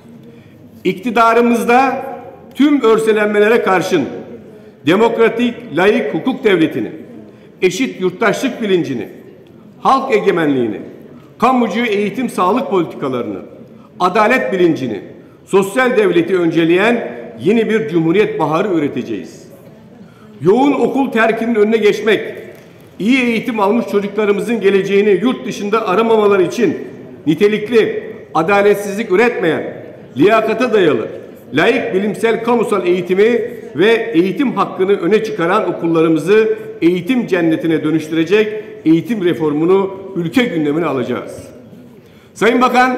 İktidarımızda tüm örselenmelere karşın demokratik, layık hukuk devletini, eşit yurttaşlık bilincini, halk egemenliğini, kamucu eğitim sağlık politikalarını, adalet bilincini, sosyal devleti önceleyen yeni bir cumhuriyet baharı üreteceğiz. Yoğun okul terkinin önüne geçmek, iyi eğitim almış çocuklarımızın geleceğini yurt dışında aramamaları için nitelikli, adaletsizlik üretmeyen, liyakata dayalı, layık bilimsel kamusal eğitimi ve eğitim hakkını öne çıkaran okullarımızı eğitim cennetine dönüştürecek eğitim reformunu ülke gündemine alacağız. Sayın Bakan,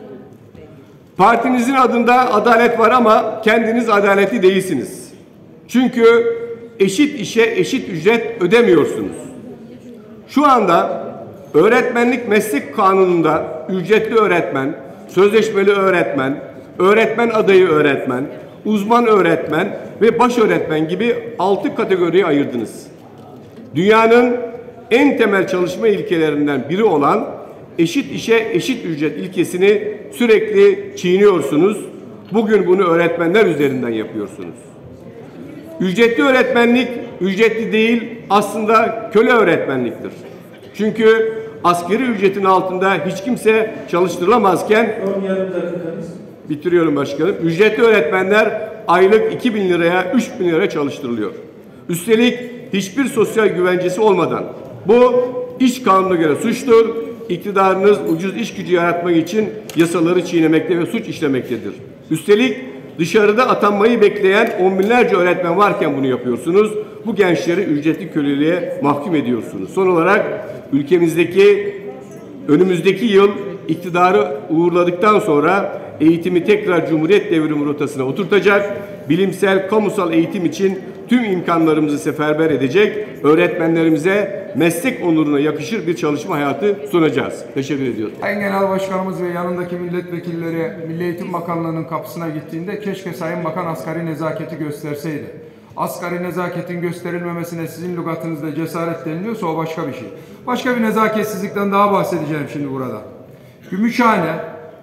partinizin adında adalet var ama kendiniz adaletli değilsiniz. Çünkü eşit işe eşit ücret ödemiyorsunuz. Şu anda öğretmenlik meslek kanununda ücretli öğretmen, sözleşmeli öğretmen, öğretmen adayı öğretmen, uzman öğretmen ve baş öğretmen gibi 6 kategoriye ayırdınız. Dünyanın en temel çalışma ilkelerinden biri olan eşit işe eşit ücret ilkesini sürekli çiğniyorsunuz. Bugün bunu öğretmenler üzerinden yapıyorsunuz. Ücretli öğretmenlik ücretli değil, aslında köle öğretmenliktir. Çünkü asgari ücretin altında hiç kimse çalıştırılamazken, bitiriyorum başkanım, ücretli öğretmenler aylık 2.000 liraya, 3.000 liraya çalıştırılıyor. Üstelik hiçbir sosyal güvencesi olmadan. Bu iş kanununa göre suçtur. İktidarınız ucuz iş gücü yaratmak için yasaları çiğnemekte ve suç işlemektedir. Üstelik Dışarıda atanmayı bekleyen on binlerce öğretmen varken bunu yapıyorsunuz. Bu gençleri ücretli köleliğe mahkum ediyorsunuz. Son olarak ülkemizdeki önümüzdeki yıl iktidarı uğurladıktan sonra eğitimi tekrar Cumhuriyet devrimi rotasına oturtacak, bilimsel, kamusal eğitim için tüm imkanlarımızı seferber edecek, öğretmenlerimize meslek onuruna yakışır bir çalışma hayatı sunacağız. Teşekkür ediyorum. Sayın Genel Başkanımız ve yanındaki milletvekilleri Milli Eğitim Bakanlığı'nın kapısına gittiğinde keşke Sayın Bakan asgari nezaketi gösterseydi. Asgari nezaketin gösterilmemesine sizin lügatınızda cesaret deniliyorsa o başka bir şey. Başka bir nezaketsizlikten daha bahsedeceğim şimdi burada. Gümüşhane,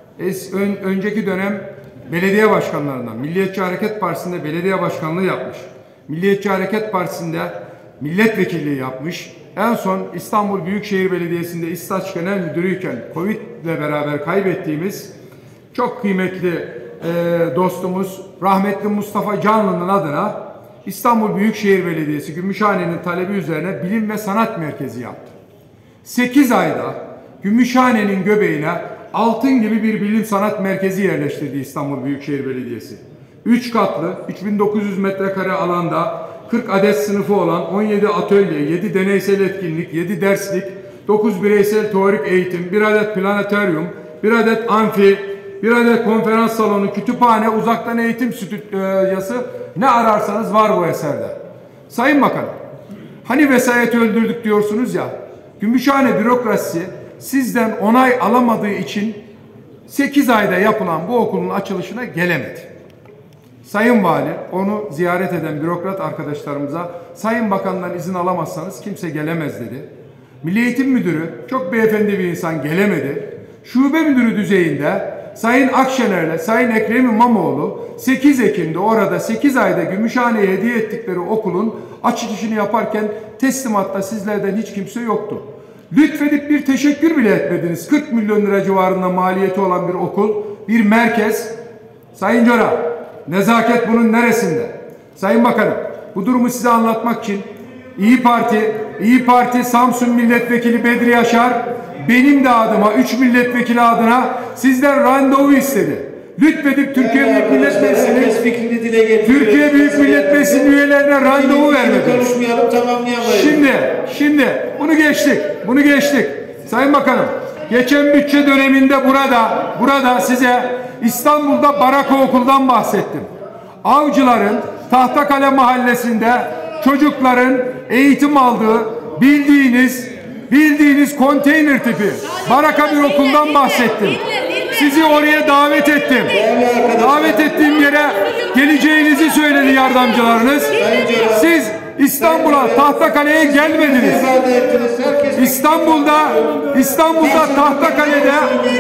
önceki dönem belediye başkanlarından, Milliyetçi Hareket Partisi'nde belediye başkanlığı yapmış. Milliyetçi Hareket Partisi'nde milletvekilliği yapmış. En son İstanbul Büyükşehir Belediyesi'nde İstaç Genel Müdürüyken Covid ile beraber kaybettiğimiz çok kıymetli dostumuz rahmetli Mustafa Canlı'nın adına İstanbul Büyükşehir Belediyesi Gümüşhane'nin talebi üzerine Bilim ve Sanat Merkezi yaptı. 8 ayda Gümüşhane'nin göbeğine altın gibi bir bilim sanat merkezi yerleştirdi İstanbul Büyükşehir Belediyesi. 3 katlı, 3900 metrekare alanda 40 adet sınıfı olan 17 atölye, 7 deneysel etkinlik, 7 derslik, 9 bireysel teorik eğitim, 1 adet planetaryum, 1 adet amfi, 1 adet konferans salonu, kütüphane, uzaktan eğitim stüdyosu, ne ararsanız var bu eserde. Sayın Bakanım, hani vesayeti öldürdük diyorsunuz ya, Gümüşhane bürokrasisi sizden onay alamadığı için 8 ayda yapılan bu okulun açılışına gelemedi. Sayın Vali, onu ziyaret eden bürokrat arkadaşlarımıza Sayın Bakan'dan izin alamazsanız kimse gelemez dedi. Milli Eğitim Müdürü, çok beyefendi bir insan, gelemedi. Şube Müdürü düzeyinde Sayın Akşener'le Sayın Ekrem İmamoğlu 8 Ekim'de orada 8 ayda Gümüşhane'ye hediye ettikleri okulun açılışını yaparken teslimatta sizlerden hiç kimse yoktu. Lütfedip bir teşekkür bile etmediniz. 40 milyon lira civarında maliyeti olan bir okul, bir merkez. Sayın Cora, nezaket bunun neresinde? Sayın Bakanım, bu durumu size anlatmak için İyi Parti Samsun Milletvekili Bedri Yaşar benim de adıma 3 milletvekili adına sizden randevu istedi. Lütfedip Türkiye Büyük Millet Meclisi üyelerine randevu vermedi. Konuşmayalım, tamamlayamayız. Şimdi bunu geçtik. Sayın Bakanım, geçen bütçe döneminde burada size İstanbul'da Baraka Okul'dan bahsettim. Avcıların Tahtakale Mahallesi'nde çocukların eğitim aldığı bildiğiniz konteyner tipi Baraka bir okuldan bahsettim. Sizi oraya davet ettim. Davet ettiğim yere geleceğinizi söyledi yardımcılarınız. Siz İstanbul'a, Tahtakale'ye gelmediniz. İstanbul'da Tahtakale'de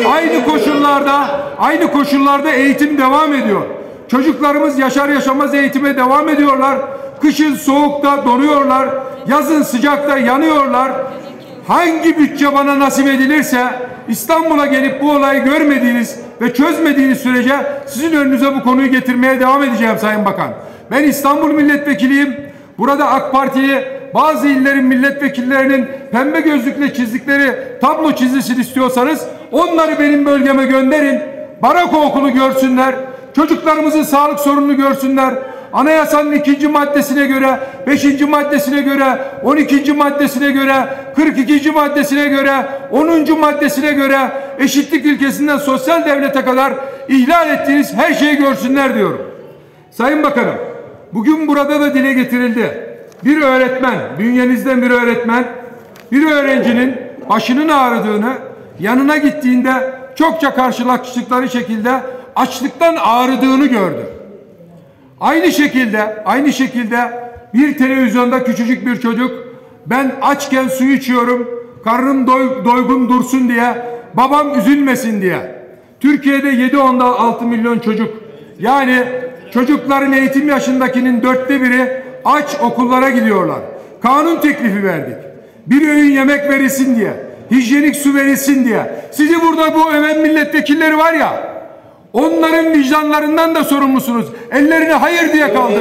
aynı koşullarda eğitim devam ediyor. Çocuklarımız yaşar yaşamaz eğitime devam ediyorlar. Kışın soğukta donuyorlar. Yazın sıcakta yanıyorlar. Hangi bütçe bana nasip edilirse İstanbul'a gelip bu olayı görmediğiniz ve çözmediğiniz sürece sizin önünüze bu konuyu getirmeye devam edeceğim Sayın Bakan. Ben İstanbul milletvekiliyim. Burada AK Parti'yi bazı illerin milletvekillerinin pembe gözlükle çizdikleri tablo çizilsin istiyorsanız onları benim bölgeme gönderin. Baraka okulu görsünler. Çocuklarımızın sağlık sorununu görsünler. Anayasanın 2. maddesine göre, 5. maddesine göre, 12. maddesine göre, 42. maddesine göre, 10. maddesine göre eşitlik ilkesinden sosyal devlete kadar ihlal ettiğiniz her şeyi görsünler diyorum. Sayın Bakanım, bugün burada da dile getirildi. Bir öğretmen, bünyenizden bir öğretmen, bir öğrencinin başının ağrıdığını, yanına gittiğinde çokça karşılaştıkları şekilde açlıktan ağrıdığını gördü. Aynı şekilde bir televizyonda küçücük bir çocuk, ben açken su içiyorum, karnım doygun dursun diye, babam üzülmesin diye. Türkiye'de 7-6 milyon çocuk, yani çocukların eğitim yaşındakinin 1/4 aç okullara gidiyorlar. Kanun teklifi verdik. Bir öğün yemek verilsin diye, hijyenik su verilsin diye. Sizi burada bu öven milletvekilleri var ya, onların vicdanlarından da sorumlusunuz. Ellerini hayır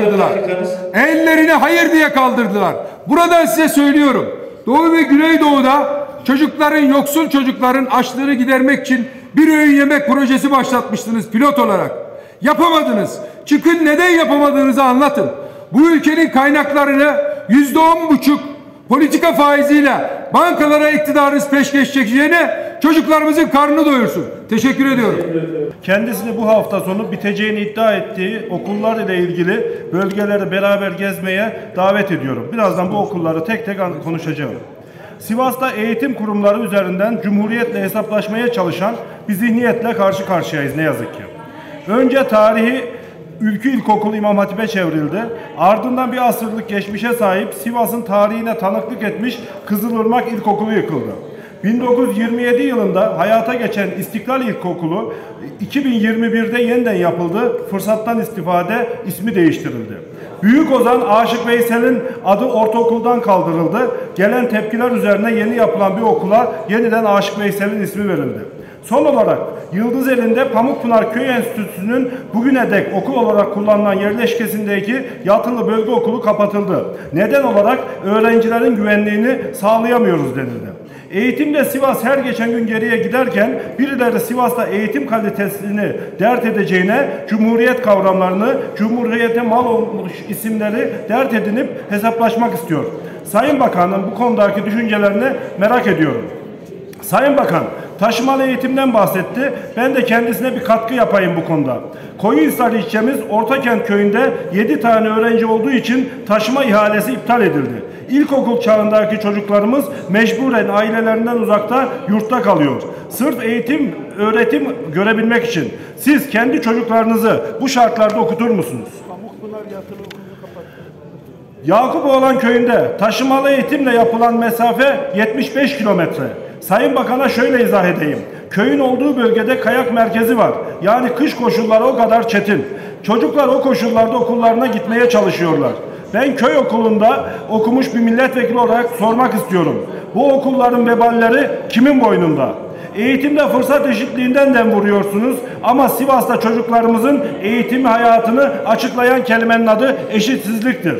diye kaldırdılar. Buradan size söylüyorum. Doğu ve Güneydoğu'da yoksul çocukların açlığını gidermek için bir öğün yemek projesi başlatmıştınız pilot olarak. Yapamadınız. Çıkın neden yapamadığınızı anlatın. Bu ülkenin kaynaklarını %10,5 politika faiziyle bankalara iktidarınız peşkeş çekeceğine çocuklarımızın karnını doyursun. Teşekkür ediyorum. Kendisini bu hafta sonu biteceğini iddia ettiği okullar ile ilgili bölgeleri beraber gezmeye davet ediyorum. Birazdan bu okulları tek tek konuşacağım. Sivas'ta eğitim kurumları üzerinden Cumhuriyet'le hesaplaşmaya çalışan bir zihniyetle karşı karşıyayız ne yazık ki. Önce tarihi Ülkü İlkokulu İmam Hatip'e çevrildi. Ardından bir asırlık geçmişe sahip Sivas'ın tarihine tanıklık etmiş Kızılırmak İlkokulu yıkıldı. 1927 yılında hayata geçen İstiklal İlkokulu 2021'de yeniden yapıldı. Fırsattan istifade ismi değiştirildi. Büyük Ozan Aşık Veysel'in adı ortaokuldan kaldırıldı. Gelen tepkiler üzerine yeni yapılan bir okula yeniden Aşık Veysel'in ismi verildi. Son olarak Yıldızeli'nde Pamukpınar Köy Enstitüsü'nün bugüne dek okul olarak kullanılan yerleşkesindeki yatılı bölge okulu kapatıldı. Neden olarak öğrencilerin güvenliğini sağlayamıyoruz denildi. Eğitimde Sivas her geçen gün geriye giderken birileri Sivas'ta eğitim kalitesini dert edeceğine Cumhuriyet kavramlarını, Cumhuriyete mal olmuş isimleri dert edinip hesaplaşmak istiyor. Sayın Bakan'ın bu konudaki düşüncelerini merak ediyorum. Sayın Bakan, taşımalı eğitimden bahsetti. Ben de kendisine bir katkı yapayım bu konuda. Koyunhisar ilçemiz Ortakent köyünde 7 tane öğrenci olduğu için taşıma ihalesi iptal edildi. İlkokul çağındaki çocuklarımız mecburen ailelerinden uzakta yurtta kalıyor. Sırf eğitim, öğretim görebilmek için siz kendi çocuklarınızı bu şartlarda okutur musunuz? Yakupoğlan köyünde taşımalı eğitimle yapılan mesafe 75 kilometre. Sayın Bakan'a şöyle izah edeyim. Köyün olduğu bölgede kayak merkezi var. Yani kış koşulları o kadar çetin. Çocuklar o koşullarda okullarına gitmeye çalışıyorlar. Ben köy okulunda okumuş bir milletvekili olarak sormak istiyorum. Bu okulların veballeri kimin boynunda? Eğitimde fırsat eşitliğinden dem vuruyorsunuz ama Sivas'ta çocuklarımızın eğitim hayatını açıklayan kelimenin adı eşitsizliktir.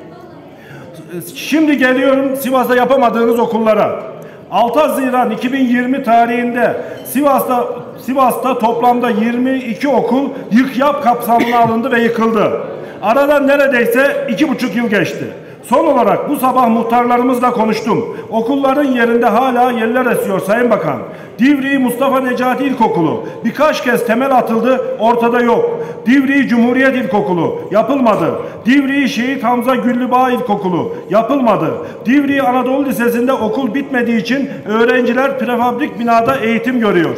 Şimdi geliyorum Sivas'ta yapamadığınız okullara. 6 Haziran 2020 tarihinde Sivas'ta toplamda 22 okul yık-yap kapsamına alındı ve yıkıldı. Aradan neredeyse 2,5 yıl geçti. Son olarak bu sabah muhtarlarımızla konuştum. Okulların yerinde hala yerler esiyor Sayın Bakan. Divriği Mustafa Necati İlkokulu birkaç kez temel atıldı, ortada yok. Divriği Cumhuriyet İlkokulu yapılmadı. Divriği Şehit Hamza Güllübağ İlkokulu yapılmadı. Divriği Anadolu Lisesi'nde okul bitmediği için öğrenciler prefabrik binada eğitim görüyor.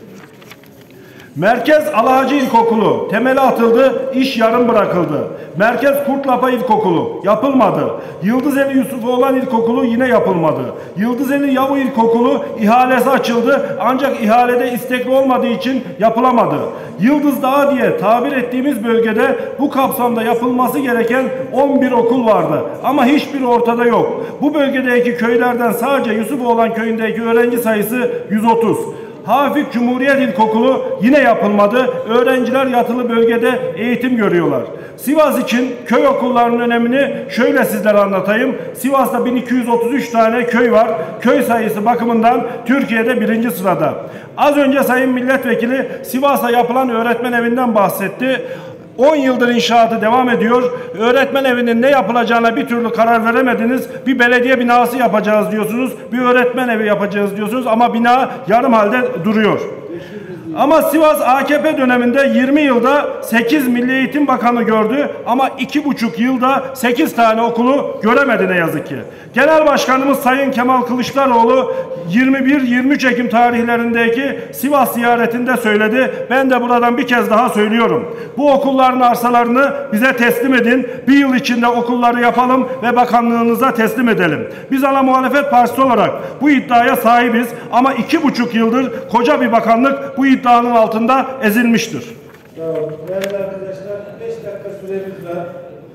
Merkez Alahacı İlkokulu temeli atıldı, iş yarım bırakıldı. Merkez Kurtlapa İlkokulu yapılmadı. Yıldızeli Yusufoğlan İlkokulu yine yapılmadı. Yıldızeli Yavu İlkokulu ihalesi açıldı ancak ihalede istekli olmadığı için yapılamadı. Yıldız Dağı diye tabir ettiğimiz bölgede bu kapsamda yapılması gereken 11 okul vardı ama hiçbiri ortada yok. Bu bölgedeki köylerden sadece Yusufoğlan köyündeki öğrenci sayısı 130. Hafik Cumhuriyet İlkokulu yine yapılmadı. Öğrenciler yatılı bölgede eğitim görüyorlar. Sivas için köy okullarının önemini şöyle sizlere anlatayım. Sivas'ta 1233 tane köy var. Köy sayısı bakımından Türkiye'de 1. sırada. Az önce Sayın Milletvekili Sivas'ta yapılan öğretmen evinden bahsetti. 10 yıldır inşaatı devam ediyor. Öğretmen evinin ne yapılacağına bir türlü karar veremediniz. Bir belediye binası yapacağız diyorsunuz. Bir öğretmen evi yapacağız diyorsunuz ama bina yarım halde duruyor. Ama Sivas AKP döneminde 20 yılda 8 Milli Eğitim Bakanı gördü ama 2,5 yılda 8 tane okulu göremedi ne yazık ki. Genel Başkanımız Sayın Kemal Kılıçdaroğlu 21-23 Ekim tarihlerindeki Sivas ziyaretinde söyledi. Ben de buradan bir kez daha söylüyorum. Bu okulların arsalarını bize teslim edin. Bir yıl içinde okulları yapalım ve bakanlığınıza teslim edelim. Biz ana muhalefet partisi olarak bu iddiaya sahibiz ama 2,5 yıldır koca bir bakanlık bu iddianın altında ezilmiştir. Tamam. Değerli arkadaşlar 5 dakika süremiz var.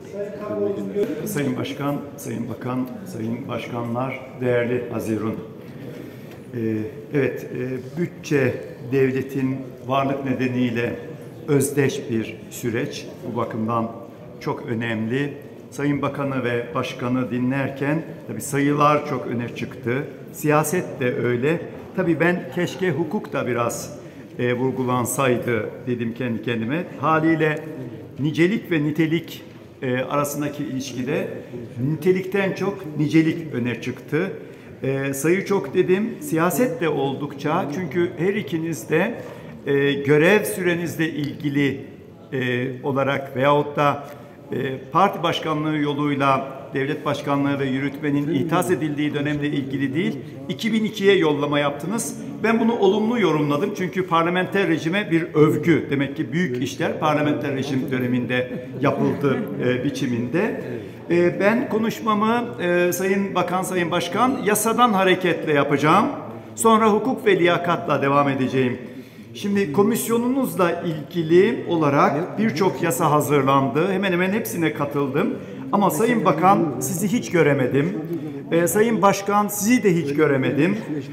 Sayın Başkan, Sayın Bakan, Sayın Başkanlar, değerli Hazirun. Evet, bütçe devletin varlık nedeniyle özdeş bir süreç. Bu bakımdan çok önemli. Sayın Bakanı ve Başkanı dinlerken tabii sayılar çok öne çıktı. Siyaset de öyle. Tabii ben keşke hukuk da biraz vurgulansaydı dedim kendi kendime. Haliyle nicelik ve nitelik arasındaki ilişkide nitelikten çok nicelik öne çıktı. Sayı çok dedim, siyaset de oldukça, çünkü her ikiniz de görev sürenizle ilgili olarak veyahut da parti başkanlığı yoluyla devlet başkanlığı ve yürütmenin ihtas edildiği dönemle ilgili değil, 2002'ye yollama yaptınız. Ben bunu olumlu yorumladım, çünkü parlamenter rejime bir övgü. Demek ki büyük işler parlamenter rejim döneminde yapıldı biçiminde. Ben konuşmamı Sayın Bakan, Sayın Başkan, yasadan hareketle yapacağım. Sonra hukuk ve liyakatla devam edeceğim. Şimdi komisyonunuzla ilgili olarak birçok yasa hazırlandı. Hemen hemen hepsine katıldım. Ama Sayın Bakan, sizi hiç göremedim. Sayın Başkan, sizi de hiç göremedim.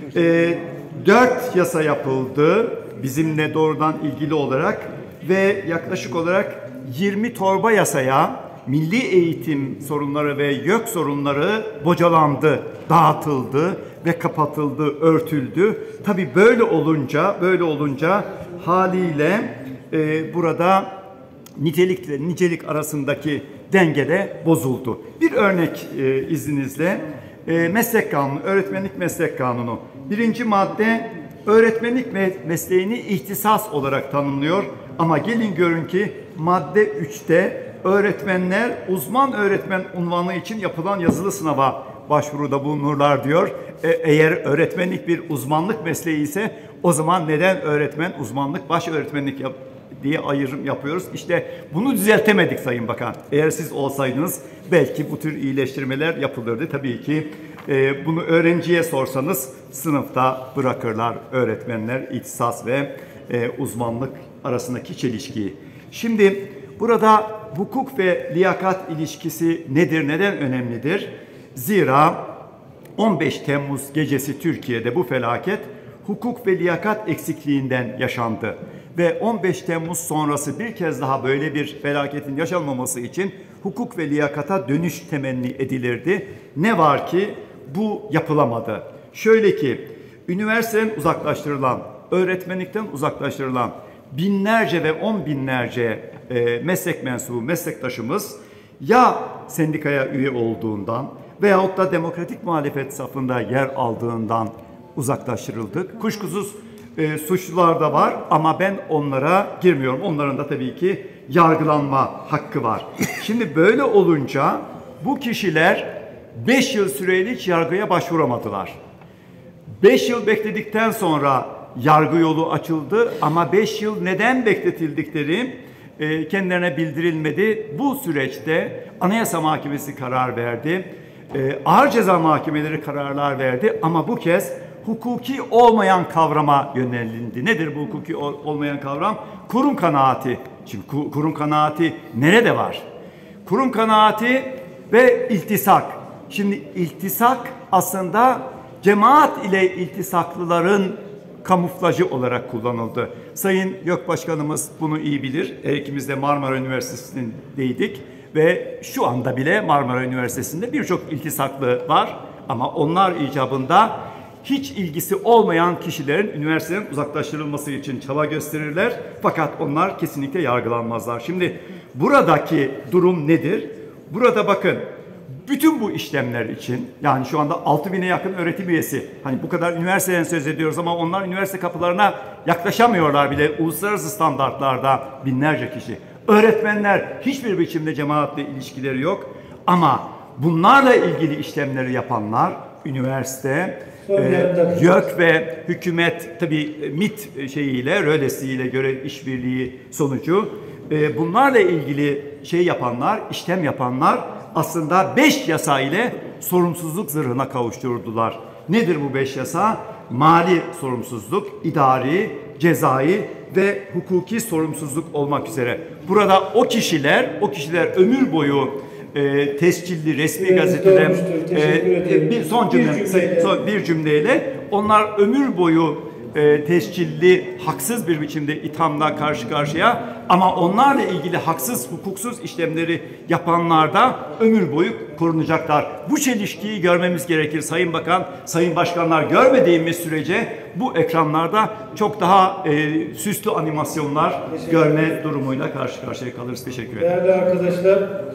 4 yasa yapıldı bizimle doğrudan ilgili olarak ve yaklaşık olarak 20 torba yasaya milli eğitim sorunları ve YÖK sorunları bocalandı, dağıtıldı ve kapatıldı, örtüldü. Tabii böyle olunca haliyle burada nitelikle nicelik arasındaki dengede bozuldu. Bir örnek izninizle, meslek kanunu, öğretmenlik meslek kanunu. 1. madde öğretmenlik mesleğini ihtisas olarak tanımlıyor. Ama gelin görün ki madde 3'te öğretmenler uzman öğretmen unvanı için yapılan yazılı sınava başvuruda bulunurlar diyor. Eğer öğretmenlik bir uzmanlık mesleği ise o zaman neden öğretmen, uzmanlık, baş öğretmenlik diye ayrım yapıyoruz? İşte bunu düzeltemedik Sayın Bakan. Eğer siz olsaydınız belki bu tür iyileştirmeler yapılırdı. Tabii ki bunu öğrenciye sorsanız sınıfta bırakırlar öğretmenler ihtisas ve uzmanlık arasındaki çelişkiyi. Şimdi burada hukuk ve liyakat ilişkisi nedir, neden önemlidir? Zira 15 Temmuz gecesi Türkiye'de bu felaket hukuk ve liyakat eksikliğinden yaşandı. Ve 15 Temmuz sonrası bir kez daha böyle bir felaketin yaşanmaması için hukuk ve liyakata dönüş temenni edilirdi. Ne var ki bu yapılamadı. Şöyle ki, üniversiteden uzaklaştırılan, öğretmenlikten uzaklaştırılan binlerce ve 10 binlerce meslek mensubu meslektaşımız ya sendikaya üye olduğundan veyahut da demokratik muhalefet safında yer aldığından uzaklaştırıldık. Kuşkusuz suçlular da var ama ben onlara girmiyorum. Onların da tabii ki yargılanma hakkı var. Şimdi böyle olunca bu kişiler 5 yıl süreyle hiç yargıya başvuramadılar. 5 yıl bekledikten sonra yargı yolu açıldı ama 5 yıl neden bekletildikleri kendilerine bildirilmedi. Bu süreçte Anayasa Mahkemesi karar verdi. Ağır ceza mahkemeleri kararlar verdi ama bu kez hukuki olmayan kavrama yönelildi. Nedir bu hukuki olmayan kavram? Kurum kanaati. Şimdi kurum kanaati nerede var? Kurum kanaati ve iltisak. Şimdi iltisak aslında cemaat ile iltisaklıların kamuflajı olarak kullanıldı. Sayın YÖK Başkanımız bunu iyi bilir. İkimiz de Marmara Üniversitesi'ndeydik ve şu anda bile Marmara Üniversitesi'nde birçok iltisaklı var ama onlar icabında hiç ilgisi olmayan kişilerin üniversiteden uzaklaştırılması için çaba gösterirler. Fakat onlar kesinlikle yargılanmazlar. Şimdi buradaki durum nedir? Burada bakın, bütün bu işlemler için, yani şu anda 6.000'e yakın öğretim üyesi, hani bu kadar üniversiteden söz ediyoruz ama onlar üniversite kapılarına yaklaşamıyorlar bile, uluslararası standartlarda binlerce kişi. Öğretmenler hiçbir biçimde cemaatle ilişkileri yok ama bunlarla ilgili işlemleri yapanlar üniversite, YÖK ve hükümet tabii MİT şeyiyle, rölesiyle göre işbirliği sonucu bunlarla ilgili yapanlar, işlem yapanlar aslında 5 yasa ile sorumsuzluk zırhına kavuşturdular. Nedir bu 5 yasa? Mali sorumsuzluk, idari, cezai ve hukuki sorumsuzluk olmak üzere. Burada o kişiler ömür boyu tescilli resmi gazeteden bir cümleyle onlar ömür boyu tescilli, haksız bir biçimde ithamla karşı karşıya, ama onlarla ilgili haksız, hukuksuz işlemleri yapanlar da ömür boyu korunacaklar. Bu çelişkiyi görmemiz gerekir Sayın Bakan, Sayın Başkanlar. Görmediğimiz sürece bu ekranlarda çok daha süslü animasyonlar görme durumuyla karşı karşıya kalırız. Teşekkür ederim. Değerli arkadaşlar,